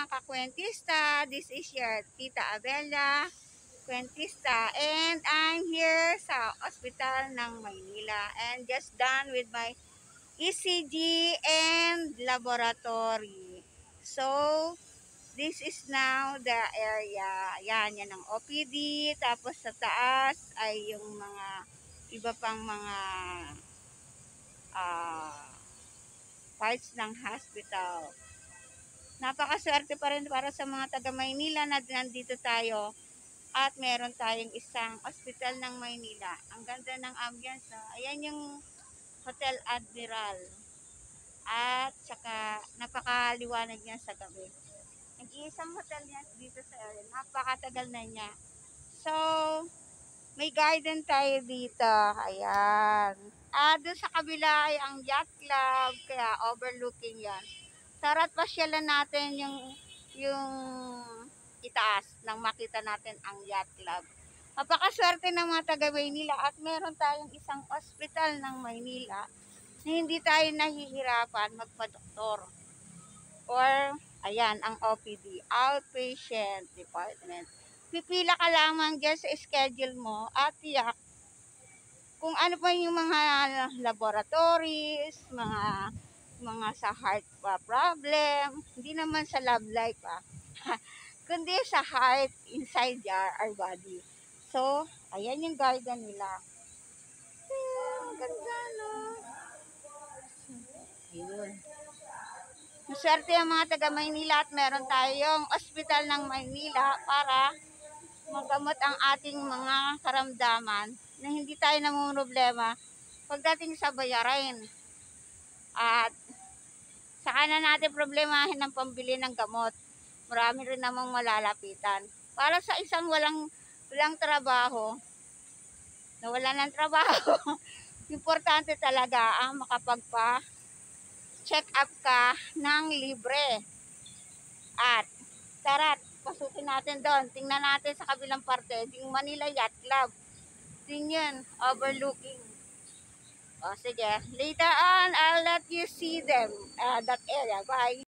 mga kakwentista. This is your Tita Abella, kwentista. And I'm here sa Ospital ng Maynila. And just done with my ECG and laboratory. So, this is now the area. Yan ang OPD. Tapos sa taas ay yung mga iba pang mga parts ng hospital. Napakaswerte pa rin para sa mga taga Maynila na nandito tayo at meron tayong isang ospital ng Maynila. Ang ganda ng ambience. Ayan yung Hotel Admiral. At saka napakaliwanag niya sa gabi. Nag-iisang hotel niya dito sa area. Napakatagal na niya. So, may garden tayo dito. Ayan. Doon sa kabila ay ang yacht club. Kaya overlooking yan. Tara't pasyalan natin yung itaas nang makita natin ang yacht club. Napakaswerte ng mga taga Maynila at meron tayong isang ospital ng Maynila na hindi tayo nahihirapan magpa-doktor. Or, ayan, ang OPD, Outpatient Department. Pipila ka lamang dyan sa schedule mo at tiyak kung ano pa yung mga laboratories, mga sa heart problem, hindi naman sa love life kundi sa heart inside our body. So, ayan yung garden nila. Ang ganda, no? Ayun. Maswerte ang mga taga Maynila at meron tayong ospital ng Maynila para magamot ang ating mga karamdaman na hindi tayo namumroblema pagdating sa bayarin. At saka na natin problemahin ng pambili ng gamot. Marami rin namang malalapitan. Para sa isang walang trabaho, na wala ng trabaho, importante talaga ang makapagpa-check up ka ng libre. At tara, pasukin natin doon. Tingnan natin sa kabilang parte, yung Manila Yacht Club. Tingnan, overlooking. O sige, later on, I'll let you see them, that area. Bye!